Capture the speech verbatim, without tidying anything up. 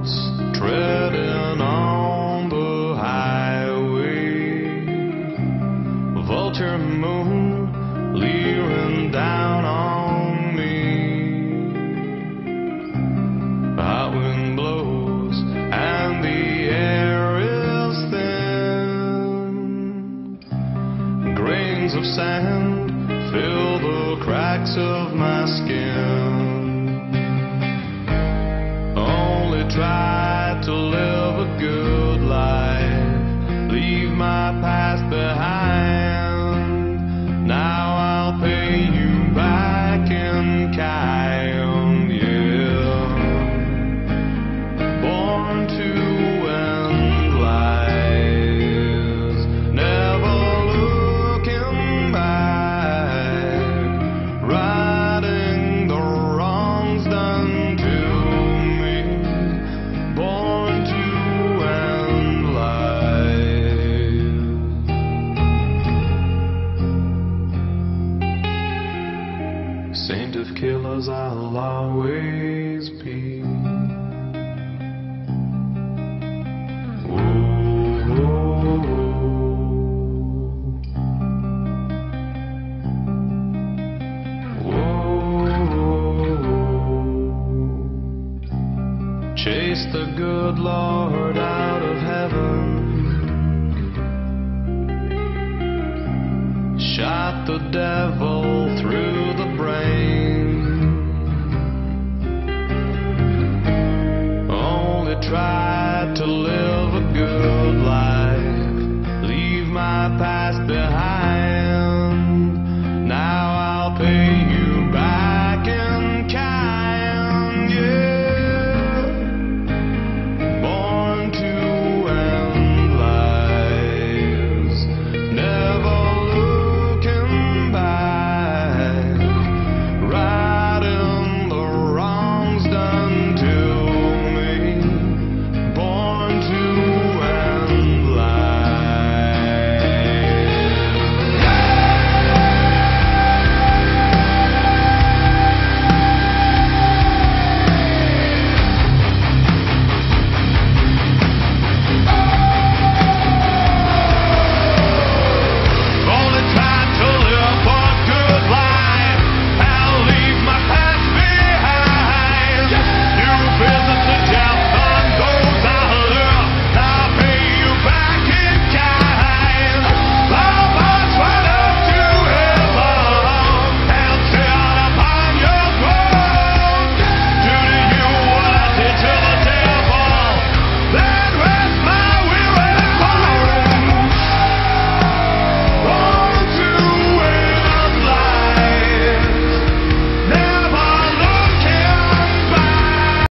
once treading on the highway, vulture moon leering down on me. Hot wind blows and the air is thin. Grains of sand fill the cracks of my skin. Only try to live a good life, leave my past behind. Now I'll pay you back in kind, yeah. Born to end lies, never looking back, righting the wrongs done to me. Born to end lies. Saint of killers I'll always be. Chase the good Lord out of heaven, shot the devil